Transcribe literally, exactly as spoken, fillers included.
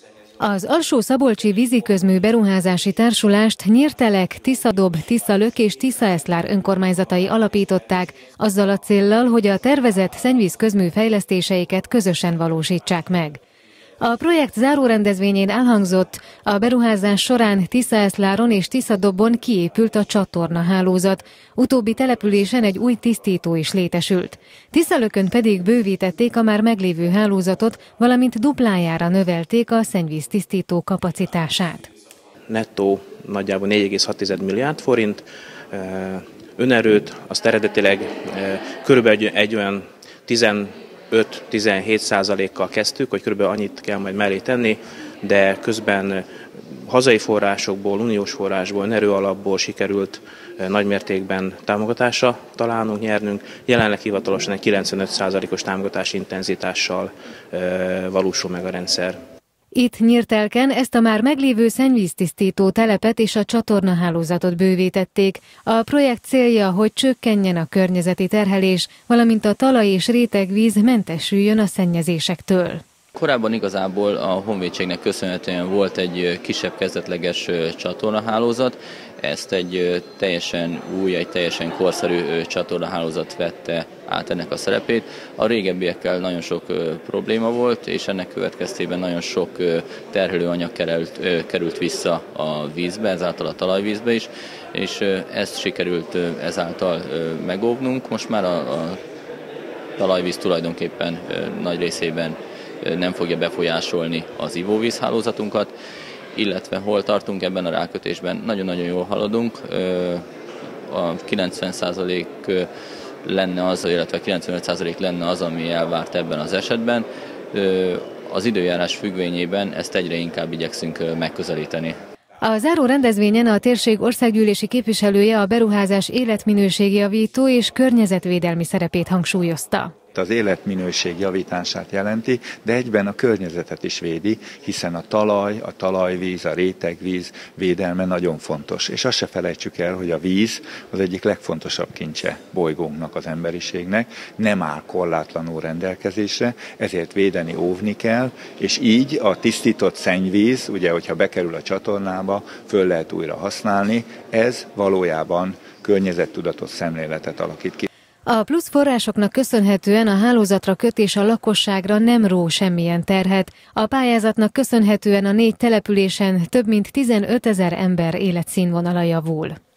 Az Alsó-Szabolcsi víziközmű beruházási társulást Nyírtelek, Tiszadob, Tiszalök és Tiszaeszlár önkormányzatai alapították, azzal a céllal, hogy a tervezett szennyvízközmű fejlesztéseiket közösen valósítsák meg. A projekt zárórendezvényén elhangzott, a beruházás során Tiszaeszláron és Tiszadobon kiépült a csatornahálózat, utóbbi településen egy új tisztító is létesült. Tiszalökön pedig bővítették a már meglévő hálózatot, valamint duplájára növelték a szennyvíztisztító kapacitását. Nettó nagyjából négy egész hat milliárd forint, önerőt azt eredetileg körülbelül egy olyan tizenöt-tizenhét százalékkal kezdtük, hogy körülbelül annyit kell majd mellé tenni, de közben hazai forrásokból, uniós forrásból, NERő alapból sikerült nagymértékben támogatásra találnunk, nyernünk. Jelenleg hivatalosan egy kilencvenöt százalékos támogatási intenzitással valósul meg a rendszer. Itt Nyírtelken ezt a már meglévő szennyvíztisztító telepet és a csatornahálózatot bővítették. A projekt célja, hogy csökkenjen a környezeti terhelés, valamint a talaj- és rétegvíz mentesüljön a szennyezésektől. Korábban igazából a honvédségnek köszönhetően volt egy kisebb kezdetleges csatornahálózat, ezt egy teljesen új, egy teljesen korszerű csatornahálózat vette át ennek a szerepét. A régebbiekkel nagyon sok probléma volt, és ennek következtében nagyon sok terhelőanyag került, került vissza a vízbe, ezáltal a talajvízbe is, és ezt sikerült ezáltal megóvnunk. Most már a, a talajvíz tulajdonképpen nagy részében nem fogja befolyásolni az ivóvízhálózatunkat, illetve hol tartunk ebben a rákötésben. Nagyon-nagyon jól haladunk, a kilencven százalék lenne az, illetve kilencvenöt százalék lenne az, ami elvárt ebben az esetben. Az időjárás függvényében ezt egyre inkább igyekszünk megközelíteni. A záró rendezvényen a térség országgyűlési képviselője a beruházás életminőségjavító és környezetvédelmi szerepét hangsúlyozta. Az életminőség javítását jelenti, de egyben a környezetet is védi, hiszen a talaj, a talajvíz, a rétegvíz védelme nagyon fontos. És azt se felejtsük el, hogy a víz az egyik legfontosabb kincse bolygónknak, az emberiségnek, nem áll korlátlanul rendelkezésre, ezért védeni, óvni kell, és így a tisztított szennyvíz, ugye, hogyha bekerül a csatornába, föl lehet újra használni, ez valójában környezettudatos szemléletet alakít ki. A plusz forrásoknak köszönhetően a hálózatra kötés a lakosságra nem ró semmilyen terhet. A pályázatnak köszönhetően a négy településen több mint tizenötezer ember életszínvonala javul.